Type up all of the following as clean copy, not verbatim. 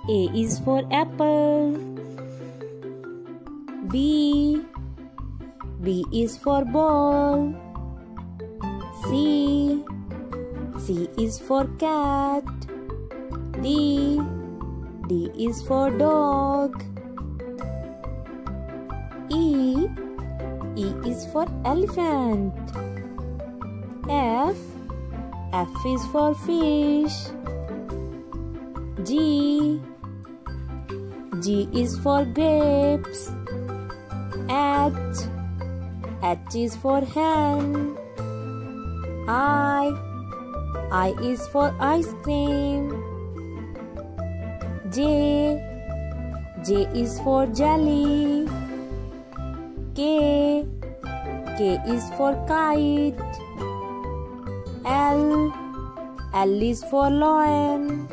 A is for apple. B is for ball. C is for cat. D is for dog. E is for elephant. F is for fish. G is for grapes. H is for hen. I is for ice cream. J is for jelly. K is for kite. L is for lion.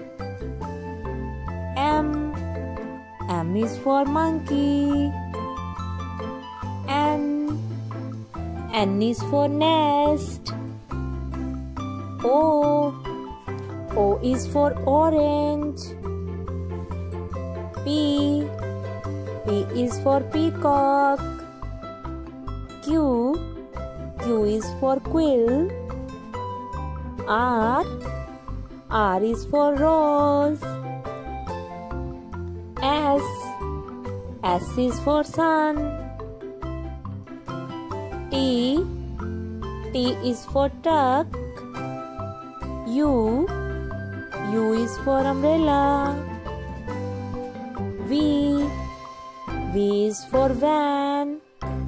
M is for monkey. N is for nest. O is for orange. P is for peacock. Q is for quill. R is for rose. S is for sun. T is for duck. U is for umbrella. V is for van.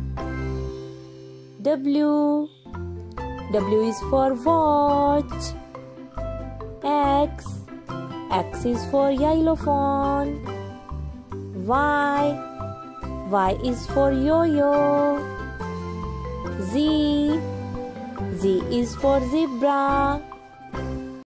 W is for watch. X is for xylophone. Y is for yo-yo. Z is for zebra.